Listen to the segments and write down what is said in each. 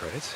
right.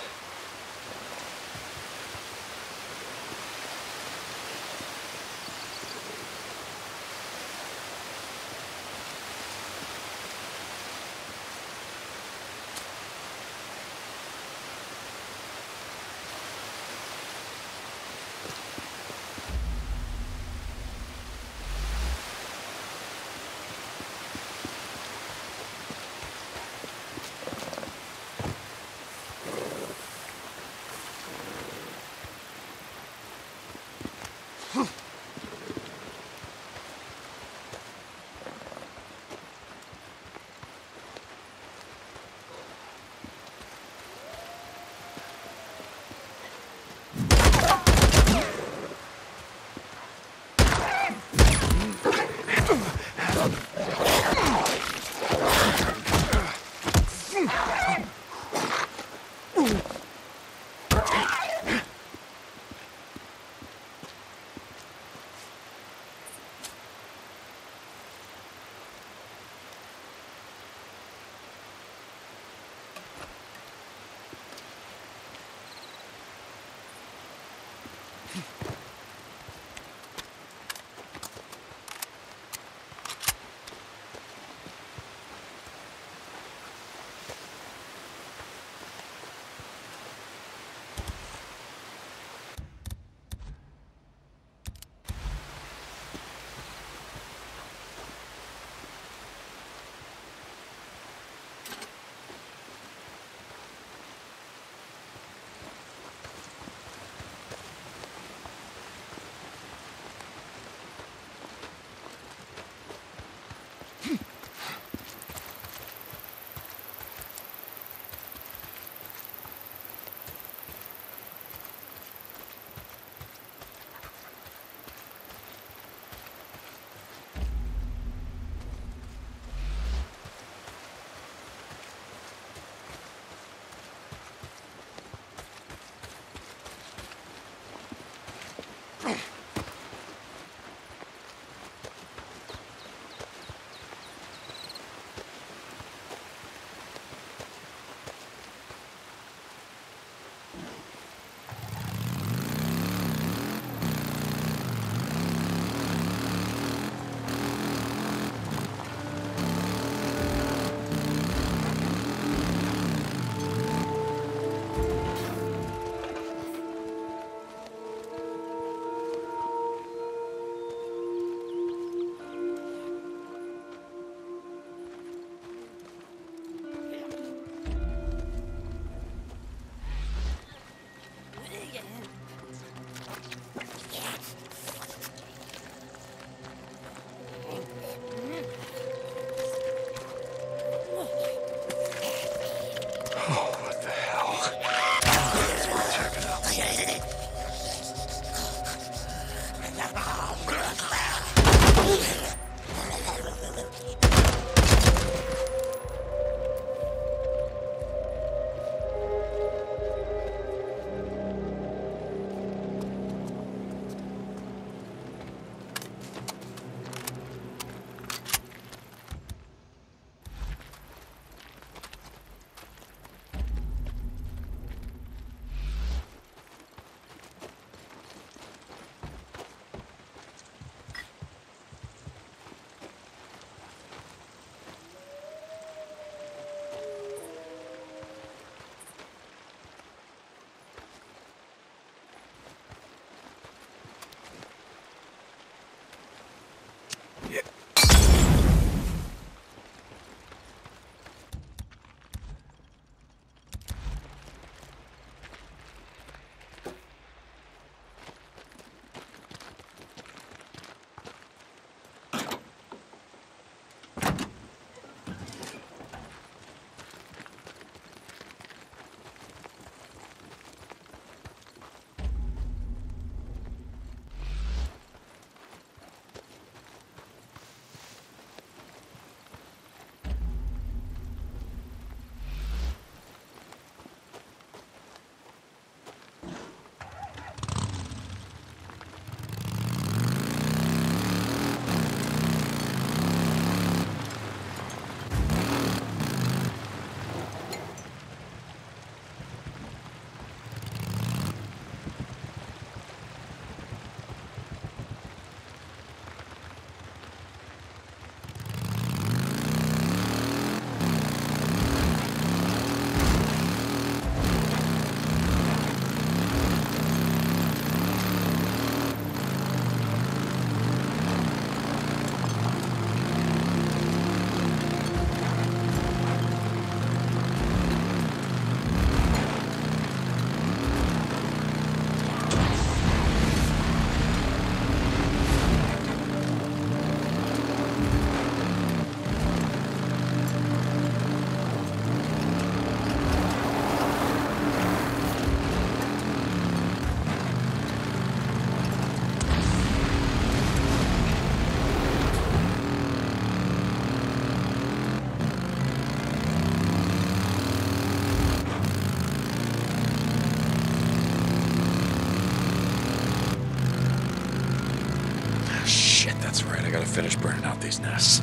gotta finish burning out these nests.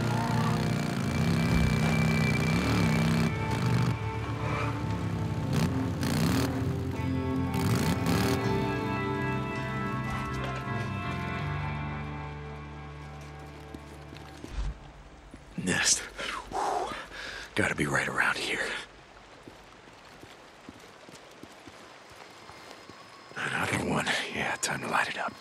Nest. Whew. Gotta be right around here. Another one. Yeah, time to light it up.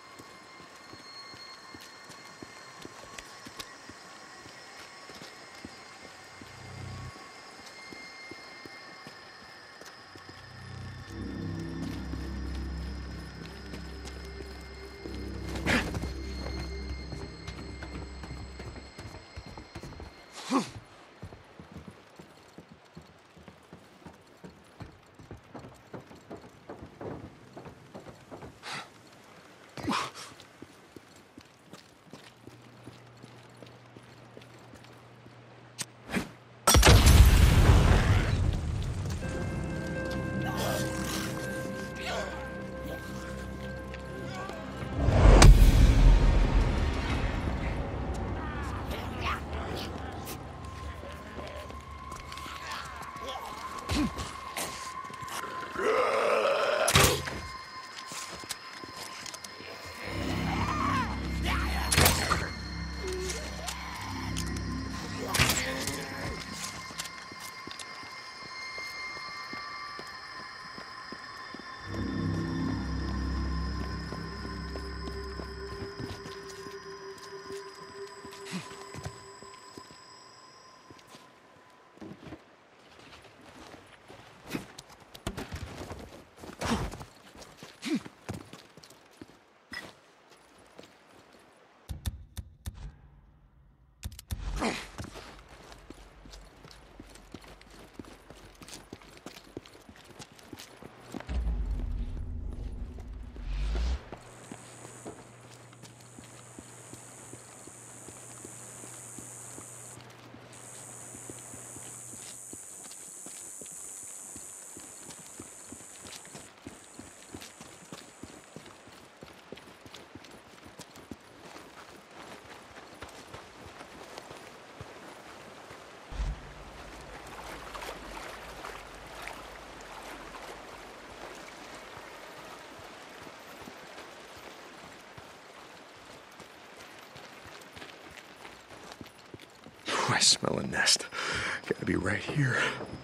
I smell a nest. Gotta be right here.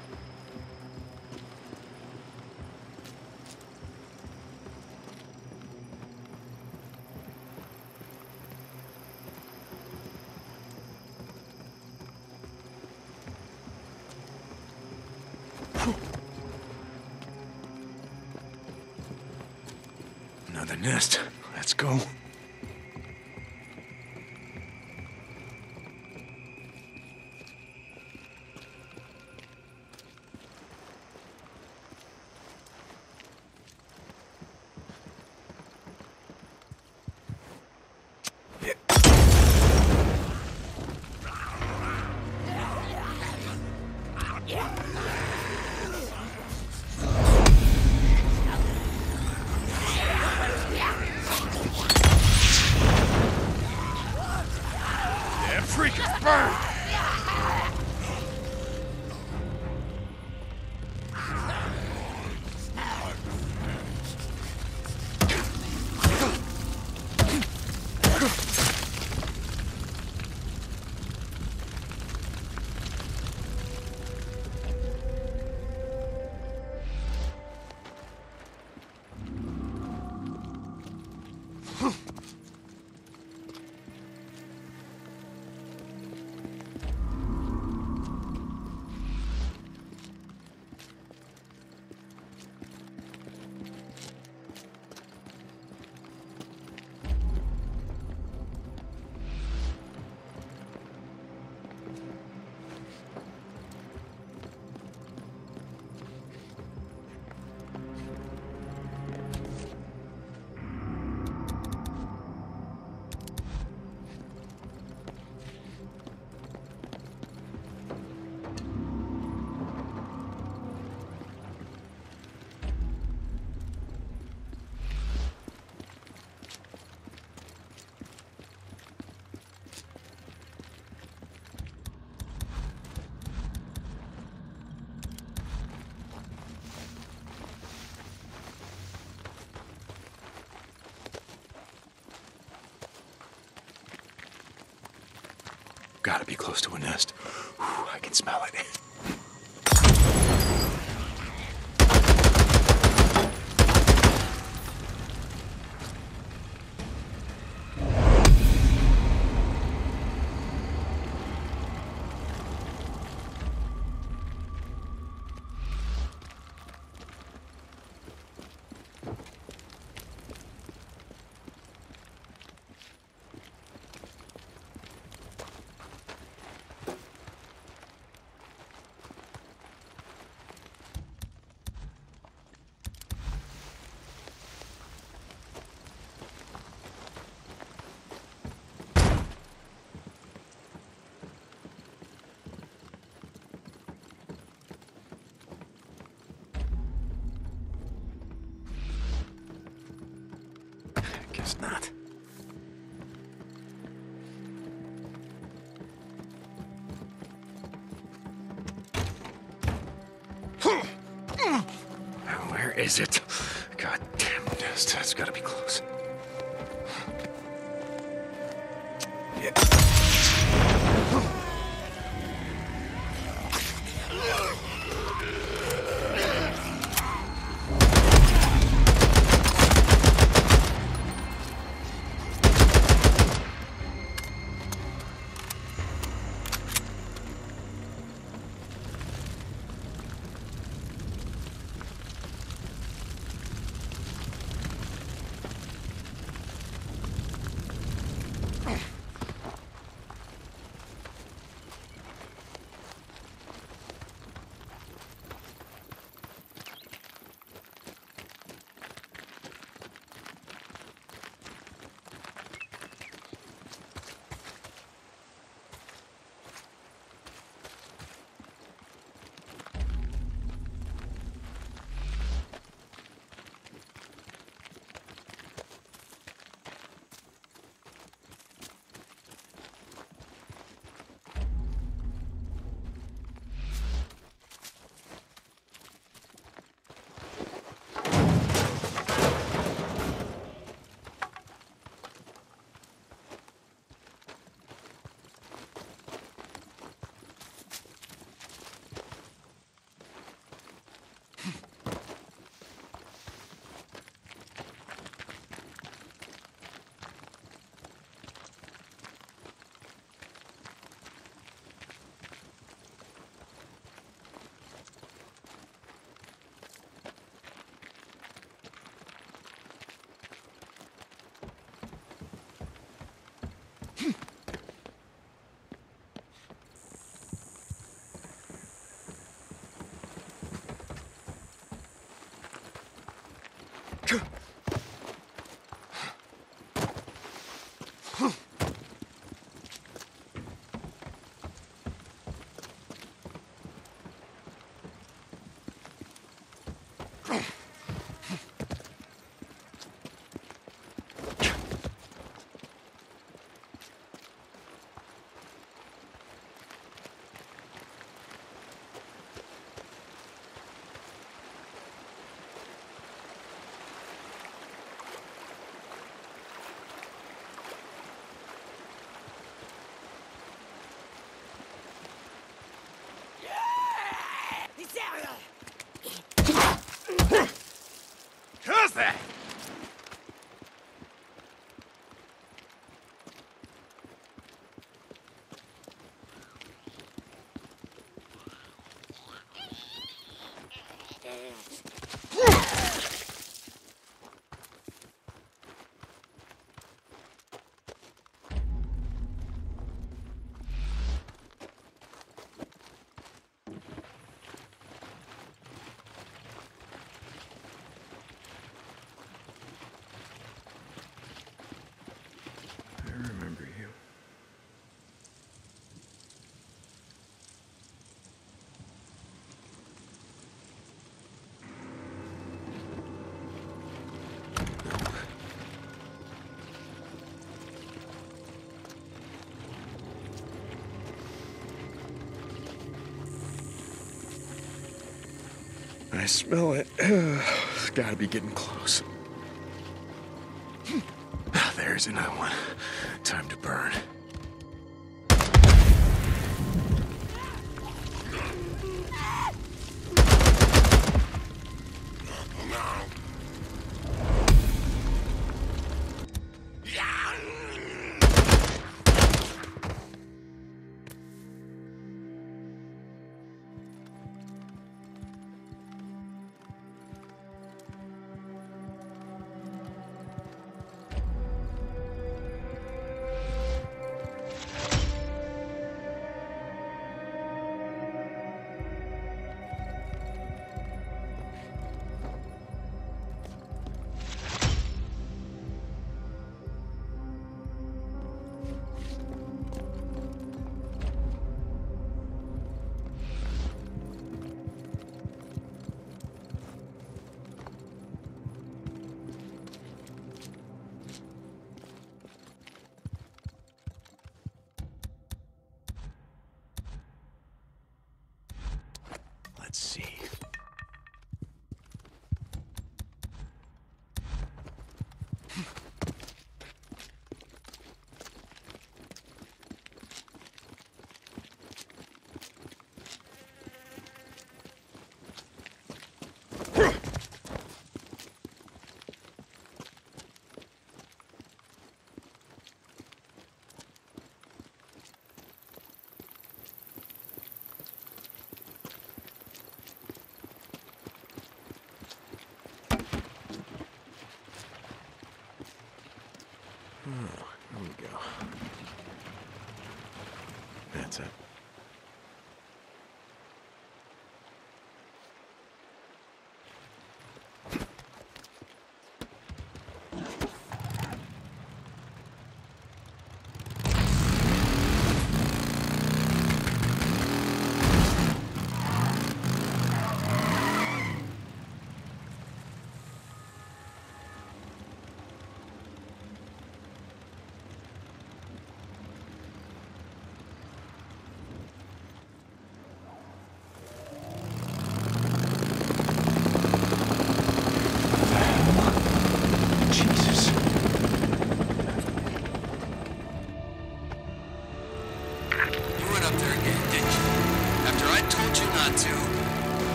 Another nest. Let's go. Gotta be close to a nest. Whew, I can smell it. Guess not. Where is it? God damn nest. That's gotta be close. Yeah. Who's that? I smell it. It's gotta be getting close. There's another one. Time to burn.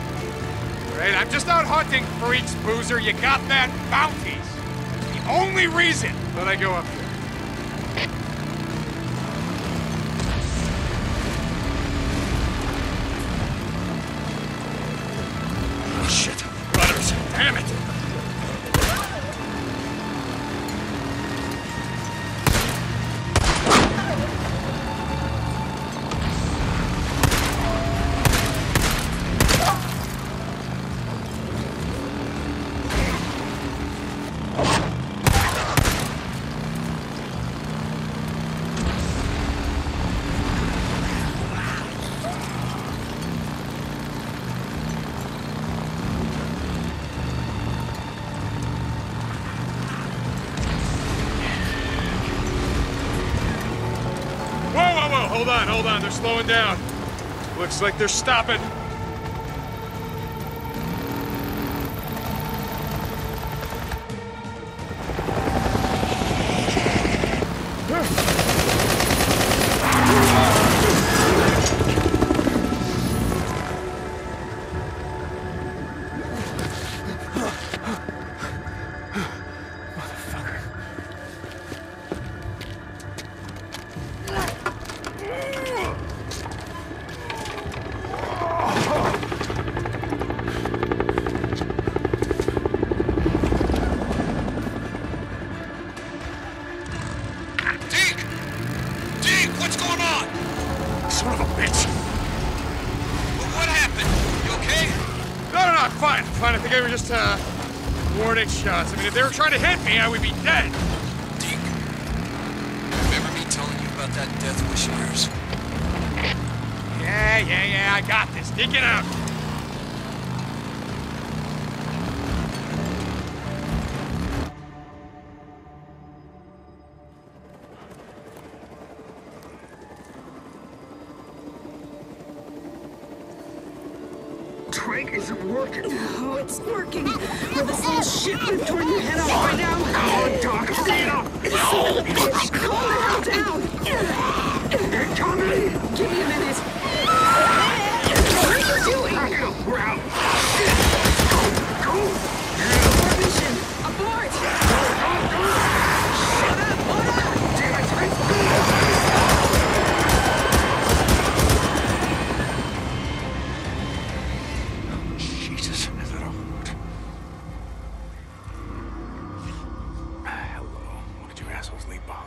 Right? I'm just out hunting freaks, boozer. You got that? Bounties. The only reason that I go up there. Oh, shit. Runners. Damn it. Hold on, they're slowing down. Looks like they're stopping. Son of a bitch! What happened? You okay? No, I'm fine. I think they were just, warning shots. I mean, if they were trying to hit me, I would be dead. Deke, remember me telling you about that death wish of yours? Yeah, I got this. Deke it out. Trank isn't working. Oh, it's working. Will this little shit you've torn your head off by now? Oh, Doc, Bitch, calm the hell down. they're coming. Give me a minute. What are you doing? Back up, we're out. Go. Abort mission. Abort. Shut up. Hold on. Damn it. Jesus, is that a hoot? Hello. What did you assholes leave behind?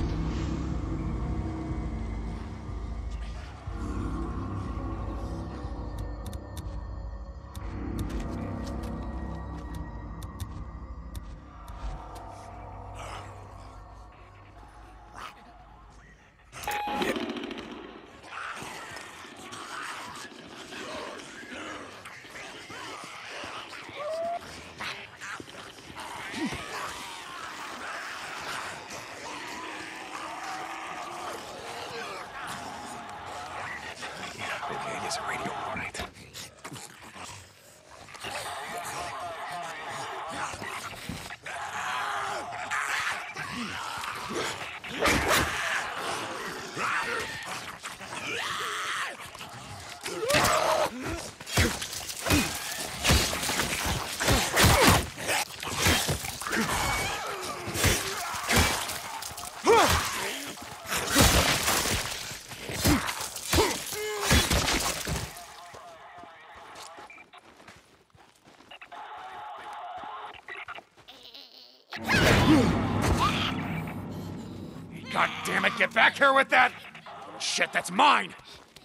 Yeah, it's a radio, all right. God damn it, get back here with that! Oh, shit, that's mine!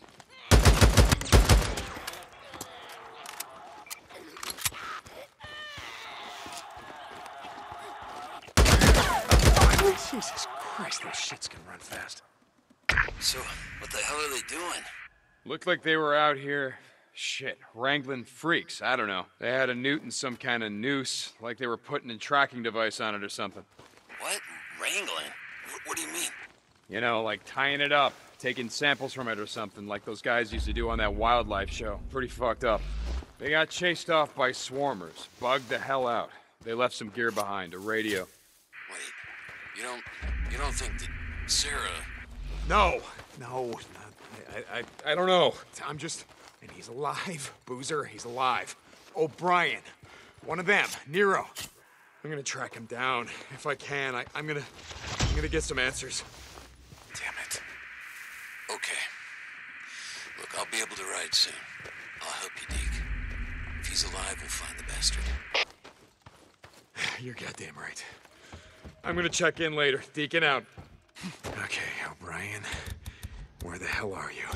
Jesus Christ, those shits can run fast. So, what the hell are they doing? Looked like they were out here, shit, wrangling freaks. I don't know. They had a newt and some kind of noose, like they were putting a tracking device on it or something. What? Wrangling? What do you mean? You know, like tying it up, taking samples from it or something, like those guys used to do on that wildlife show. Pretty fucked up. They got chased off by swarmers, bugged the hell out. They left some gear behind, a radio. Wait, you don't think that Sarah... No, I don't know. I'm just And he's alive, Boozer, he's alive. O'Brien, one of them, Nero. I'm gonna track him down. If I can, I'm gonna get some answers. Damn it. Okay. Look, I'll be able to ride soon. I'll help you, Deke. If he's alive, we'll find the bastard. You're goddamn right. I'm gonna check in later. Deacon out. Okay, O'Brien. Where the hell are you?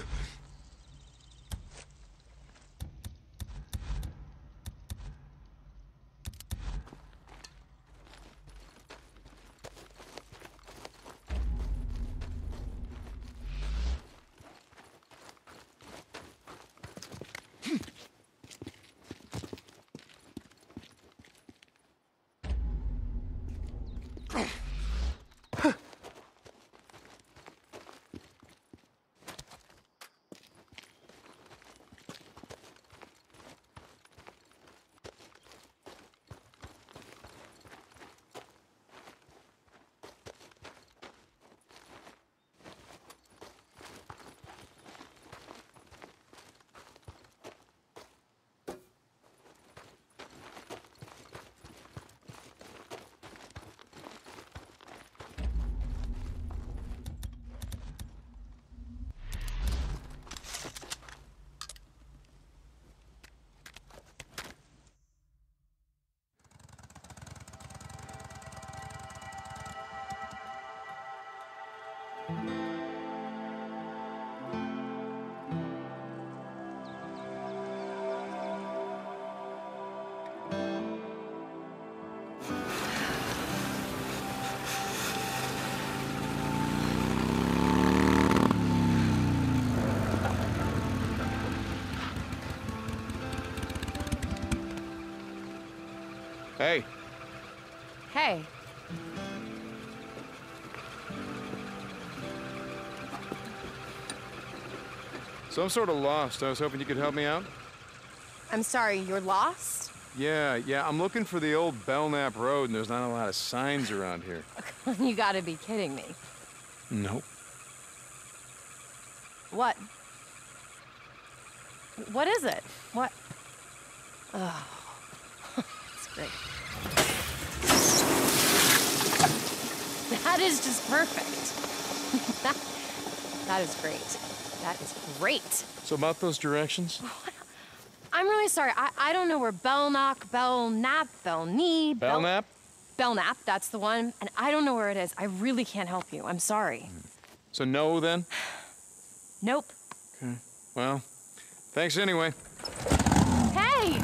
Hey. Hey. So I'm sort of lost. I was hoping you could help me out. I'm sorry, you're lost? Yeah, I'm looking for the old Belknap Road, and there's not a lot of signs around here. You gotta be kidding me. Nope. What? What is it? What? Oh, that's great. That is just perfect. That is great. That is great. So about those directions? I'm really sorry. I don't know where Belknap, Belknap, that's the one. And I don't know where it is. I really can't help you. I'm sorry. So no, then? Nope. Okay. Well, thanks anyway. Hey!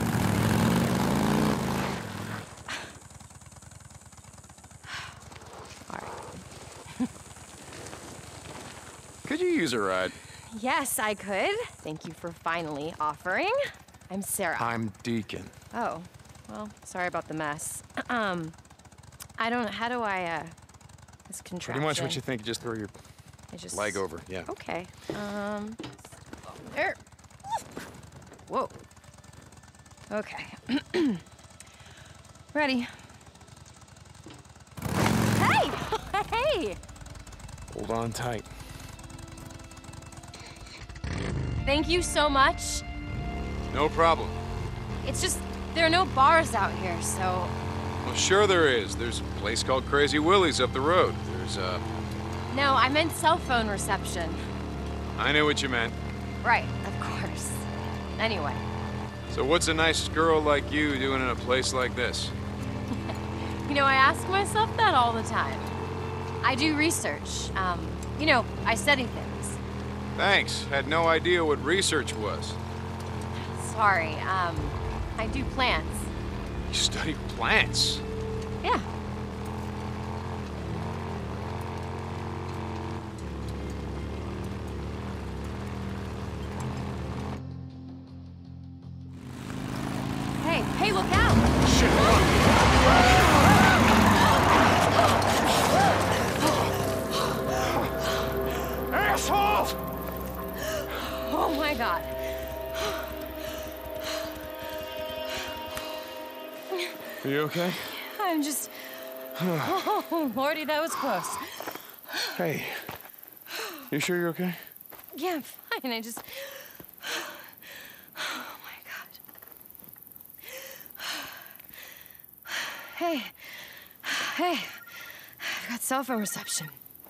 All right. Could you use a ride? Yes, I could. Thank you for finally offering. I'm Sarah. I'm Deacon. Oh, well, sorry about the mess. I don't, how do I, this contraption. Pretty much what you think, just throw your leg over, yeah. Okay, there. Whoa. Okay. Ready. Hey! Hey! Hold on tight. Thank you so much. No problem. It's just, there are no bars out here, so... Well, sure there is. There's a place called Crazy Willie's up the road. There's, No, I meant cell phone reception. I knew what you meant. Right, of course. Anyway. So what's a nice girl like you doing in a place like this? You know, I ask myself that all the time. I do research. You know, I study things. Thanks. Had no idea what research was. Sorry, I do plants. You study plants? Yeah. Hey, look out! Shit, assholes! Oh my God. Are you okay? I'm just... Oh, Lordy, that was close. Hey, you sure you're okay? Yeah, I'm fine. I just... Hey. I've got cell phone reception.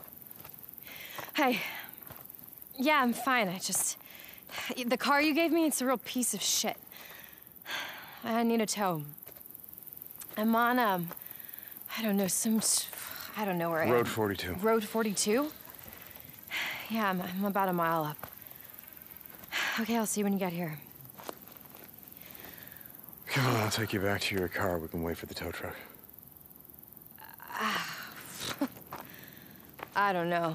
Hey. Yeah, I'm fine. The car you gave me, it's a real piece of shit. I need a tow. I'm on, I don't know, I don't know where I am. Road 42. Road 42? Yeah, I'm about a mile up. Okay, I'll see you when you get here. Come on, I'll take you back to your car. We can wait for the tow truck. I don't know.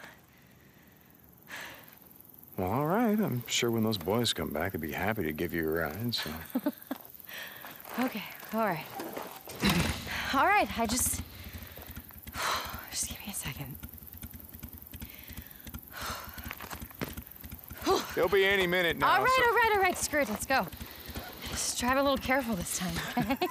Well, all right. I'm sure when those boys come back, they'd be happy to give you a ride, so... Okay, all right. All right, just give me a second. They'll be any minute now. All right, screw it, let's go. Just drive a little careful this time, okay?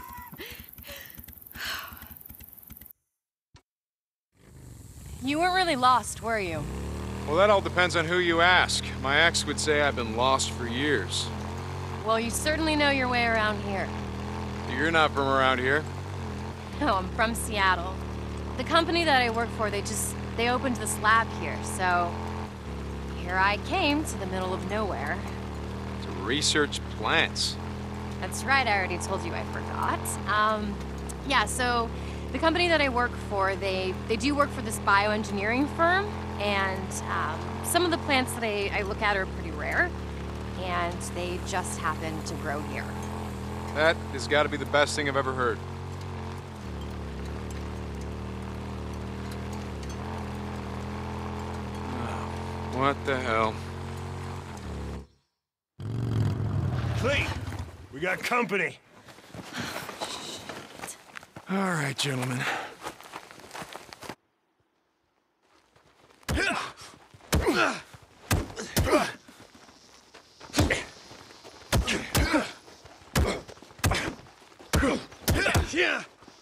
You weren't really lost, were you? Well, that all depends on who you ask. My ex would say I've been lost for years. Well, you certainly know your way around here. You're not from around here. No, I'm from Seattle. The company that I work for, they opened this lab here, so here I came to the middle of nowhere. To research plants. That's right, I already told you I forgot. Yeah, so the company that I work for, they do work for this bioengineering firm, and some of the plants that I look at are pretty rare, and they just happen to grow here. That has got to be the best thing I've ever heard. Oh, what the hell? Clete, we got company. All right, gentlemen. Yeah.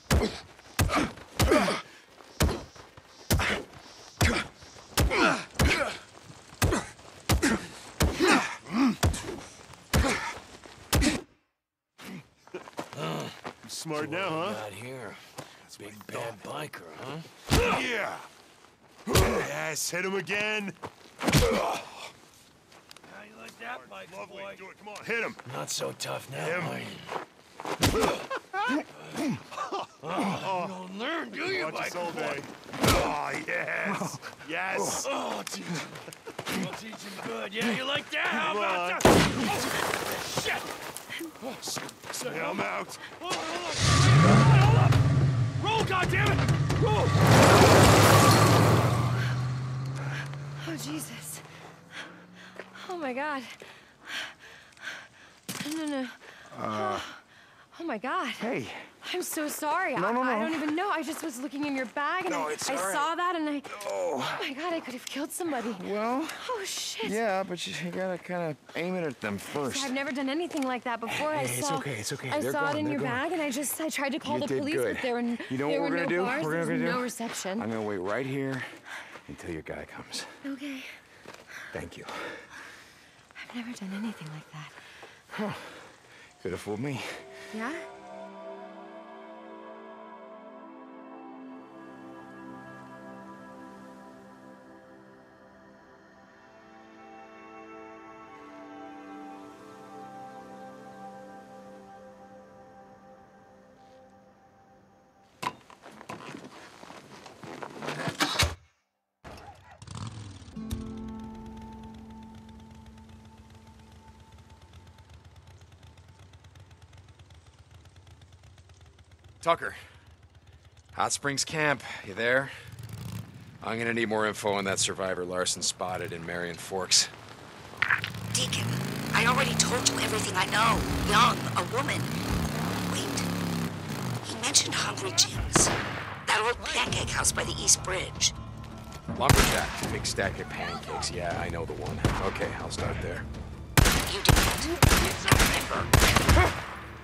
Smart now, huh? Not here. Big bad biker, huh? Yeah. Yes, hit him again. How you like that, biker Lovely. boy? Do it. Come on, hit him. Not so tough now, Him. Martin. You don't learn, do you, Watch us biker all boy? day. Oh, yes. Yes. Oh, I'll teach him. I'll teach him good. Yeah, you like that? How Come about on. that? Oh, shit! Oh, Yeah, I'm out. Hold up! Roll, goddammit! Roll! Oh, Jesus. Oh, my God. No. Oh, my God. Hey. I'm so sorry. No. I don't even know. I just was looking in your bag and No, I it's all right. saw that and Oh. Oh my God, I could have killed somebody. Well, Oh shit. yeah, but you gotta kind of aim it at them first. I've never done anything like that before. Hey, it's okay. I They're saw it gone, in they're your gone. bag and I tried to call You the did police, good. but there were You know there what were we're no gonna do? bars, We're there was gonna do? no reception. I'm gonna wait right here until your guy comes. Okay. Thank you. I've never done anything like that. Could have fooled me. Yeah? Tucker. Hot Springs Camp, you there? I'm gonna need more info on that survivor Larson spotted in Marion Forks. Deacon, I already told you everything I know. Young, a woman. Wait. He mentioned Hungry Jim's. That old pancake house by the East Bridge. Lumberjack, big stack of pancakes. Yeah, I know the one. Okay, I'll start there. You didn't. Remember.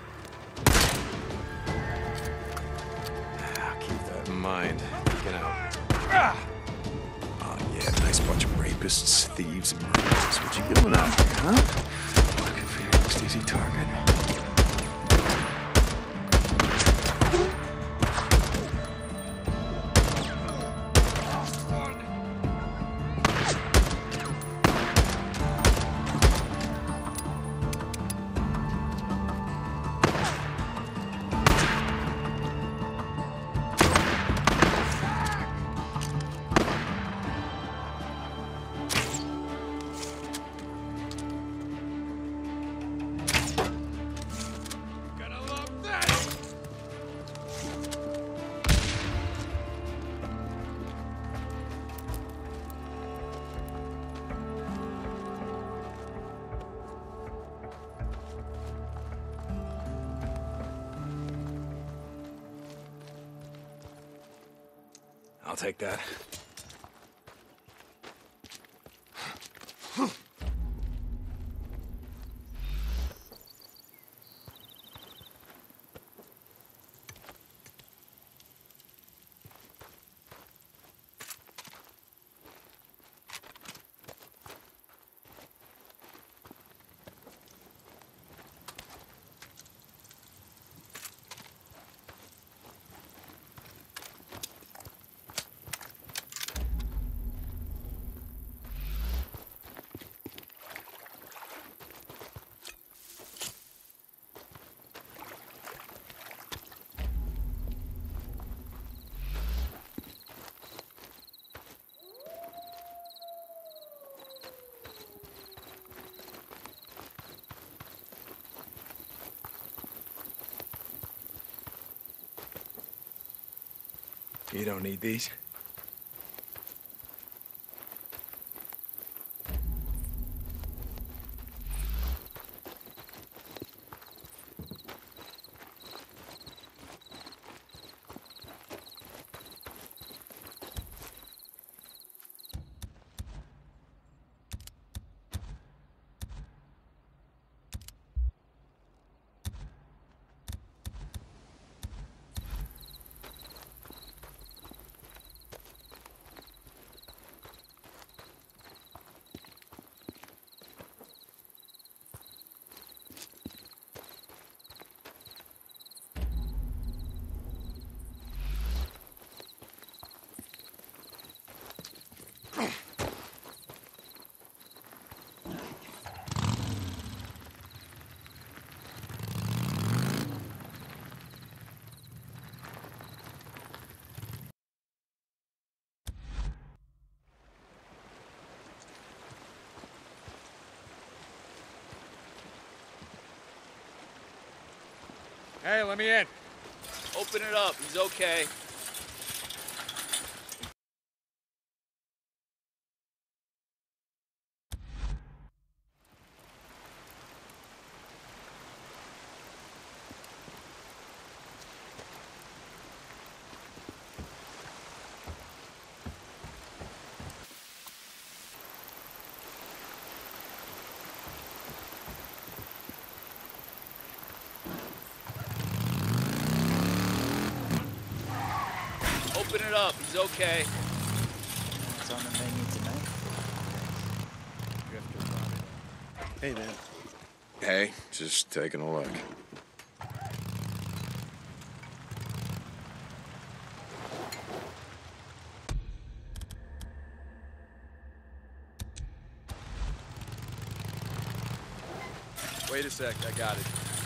Keep that in mind. Get out. Oh, yeah, nice bunch of rapists, thieves, and murderers. That's what you doing out here, huh? Looking for your next easy target. I'll take that. You don't need these? Hey, let me in. Open it up. He's okay. Open it up. He's okay. What's on the menu tonight? Hey, man. Hey, just taking a look. Wait a sec, I got it.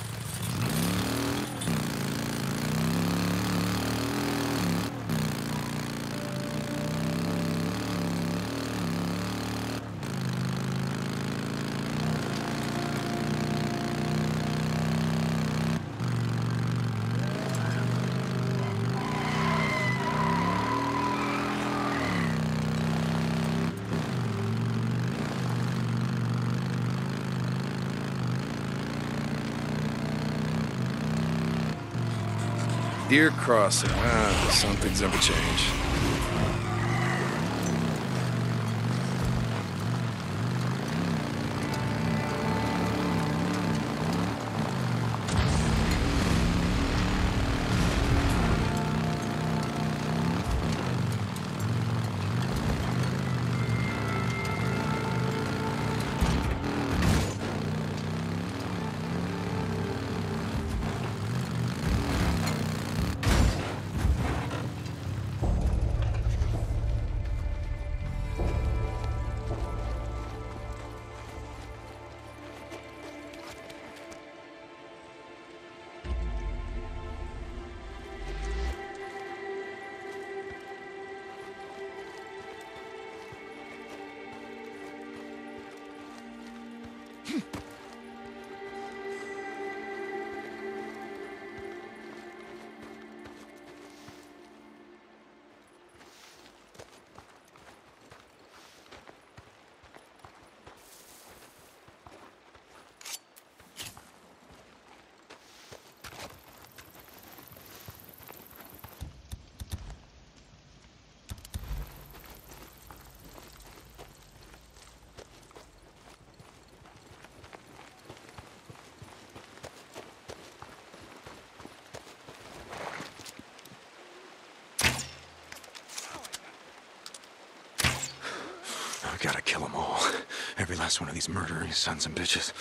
Deer Crossing. Some things never change. last one of these murdering sons and bitches.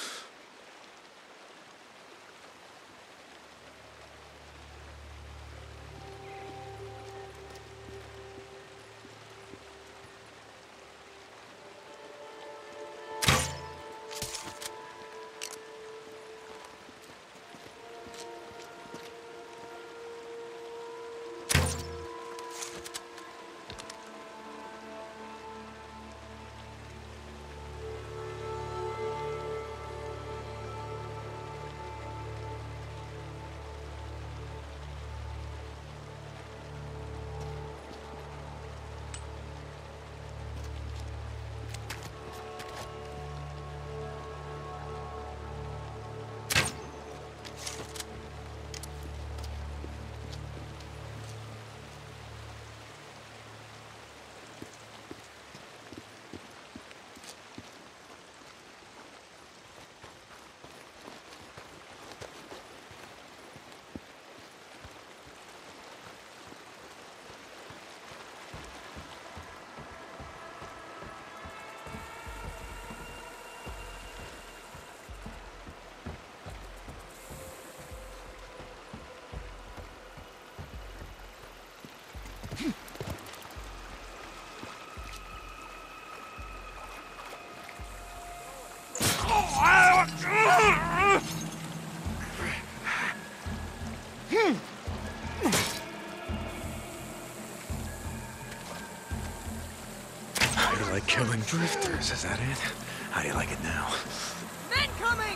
How do you like killing drifters? Is that it? How do you like it now? Men coming!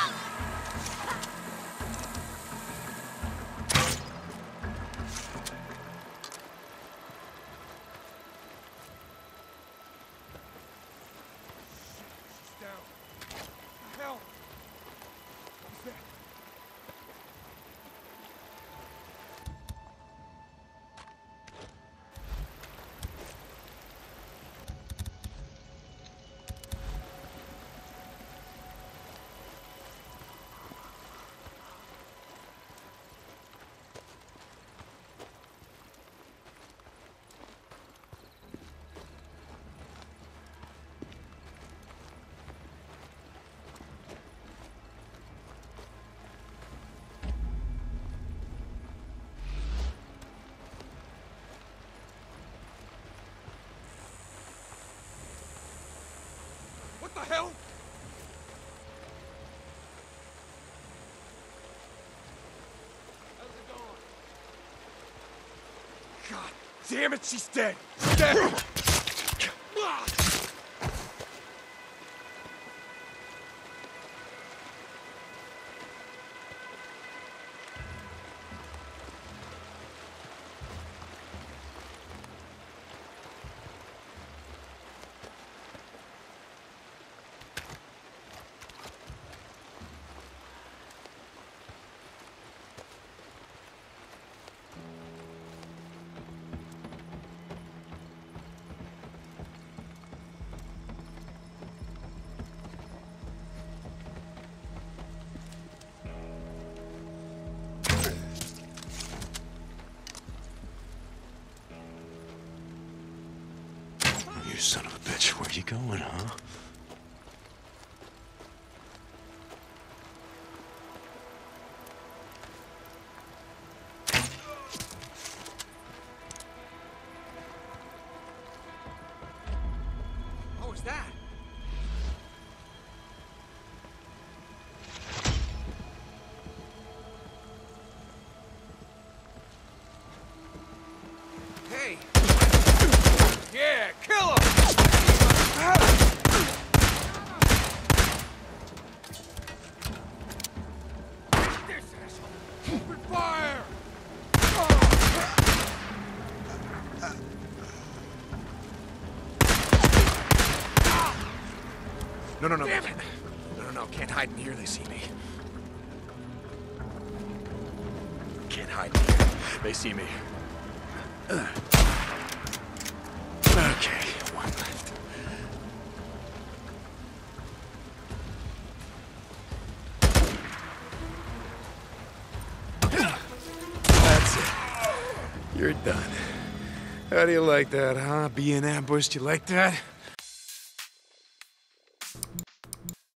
What the hell? How's it going? God damn it, she's dead! She's dead! You son of a bitch, where you going, huh? What was that? Hey! Yeah, kill him! This asshole! Open fire! No, no, no. Damn it. No, can't hide in here, they see me. Can't hide in here, they see me. Okay, one left. That's it. You're done. How do you like that, huh? Being ambushed, you like that?